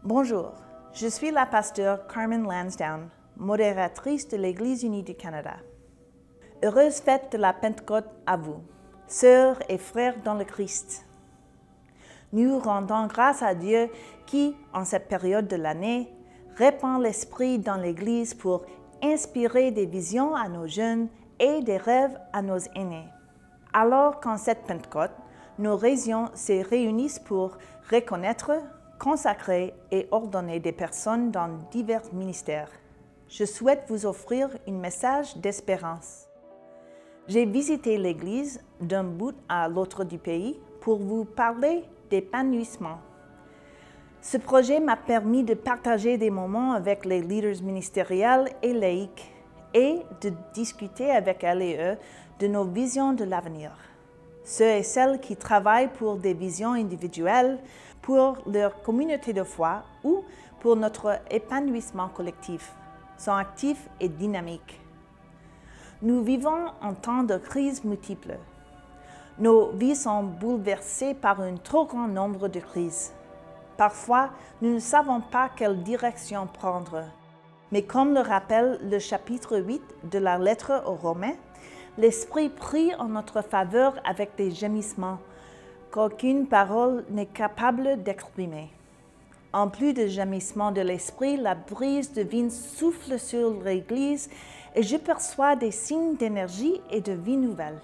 Bonjour, je suis la pasteure Carmen Lansdowne, modératrice de l'Église unie du Canada. Heureuse fête de la Pentecôte à vous, sœurs et frères dans le Christ. Nous rendons grâce à Dieu qui, en cette période de l'année, répand l'Esprit dans l'Église pour inspirer des visions à nos jeunes et des rêves à nos aînés. Alors qu'en cette Pentecôte, nos régions se réunissent pour reconnaître, consacrer et ordonner des personnes dans divers ministères. Je souhaite vous offrir un message d'espérance. J'ai visité l'Église d'un bout à l'autre du pays pour vous parler d'épanouissement. Ce projet m'a permis de partager des moments avec les leaders ministériels et laïcs et de discuter avec elles et eux de nos visions de l'avenir. Ceux et celles qui travaillent pour des visions individuelles, pour leur communauté de foi ou pour notre épanouissement collectif, sont actifs et dynamiques. Nous vivons en temps de crises multiples. Nos vies sont bouleversées par un trop grand nombre de crises. Parfois, nous ne savons pas quelle direction prendre. Mais comme le rappelle le chapitre 8 de la lettre aux Romains, l'Esprit prie en notre faveur avec des gémissements qu'aucune parole n'est capable d'exprimer. En plus de gémissements de l'Esprit, la brise divine souffle sur l'Église et je perçois des signes d'énergie et de vie nouvelle.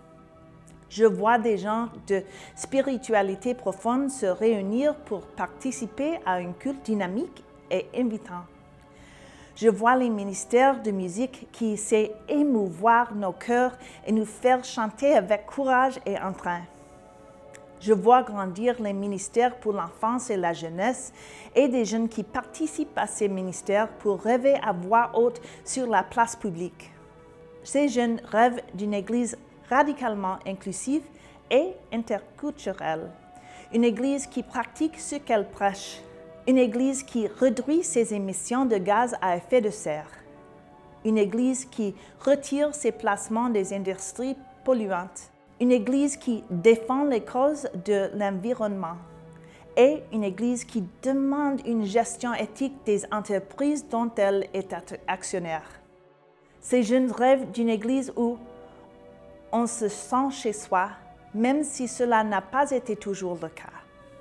Je vois des gens de spiritualité profonde se réunir pour participer à un culte dynamique et invitant. Je vois les ministères de musique qui essaient d'émouvoir nos cœurs et nous faire chanter avec courage et entrain. Je vois grandir les ministères pour l'enfance et la jeunesse et des jeunes qui participent à ces ministères pour rêver à voix haute sur la place publique. Ces jeunes rêvent d'une Église radicalement inclusive et interculturelle. Une Église qui pratique ce qu'elle prêche. Une Église qui réduit ses émissions de gaz à effet de serre. Une Église qui retire ses placements des industries polluantes. Une Église qui défend les causes de l'environnement. Et une Église qui demande une gestion éthique des entreprises dont elle est actionnaire. Ces jeunes rêvent d'une Église où on se sent chez soi, même si cela n'a pas été toujours le cas.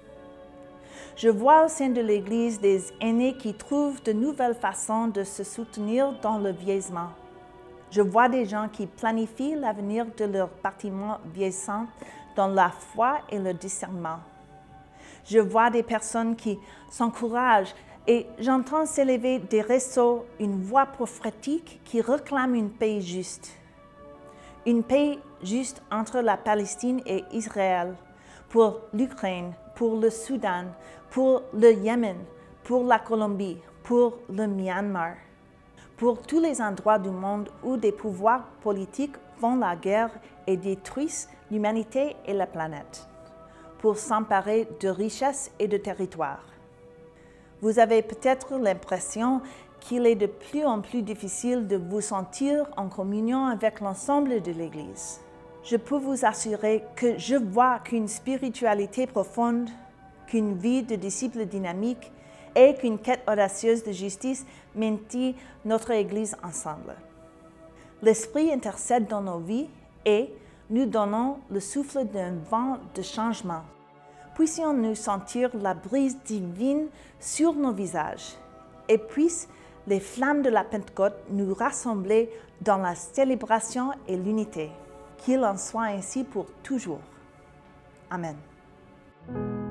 Je vois au sein de l'Église des aînés qui trouvent de nouvelles façons de se soutenir dans le vieillissement. Je vois des gens qui planifient l'avenir de leur bâtiment vieillissant dans la foi et le discernement. Je vois des personnes qui s'encouragent et j'entends s'élever des réseaux, une voix prophétique qui réclame une paix juste. Une paix juste entre la Palestine et Israël, pour l'Ukraine, pour le Soudan, pour le Yémen, pour la Colombie, pour le Myanmar, pour tous les endroits du monde où des pouvoirs politiques font la guerre et détruisent l'humanité et la planète, pour s'emparer de richesses et de territoires. Vous avez peut-être l'impression qu'il est de plus en plus difficile de vous sentir en communion avec l'ensemble de l'Église. Je peux vous assurer que je vois qu'une spiritualité profonde, qu'une vie de disciple dynamique et qu'une quête audacieuse de justice maintient notre Église ensemble. L'Esprit intercède dans nos vies et nous donnons le souffle d'un vent de changement. Puissions-nous sentir la brise divine sur nos visages et puissent les flammes de la Pentecôte nous rassembler dans la célébration et l'unité. Qu'il en soit ainsi pour toujours. Amen.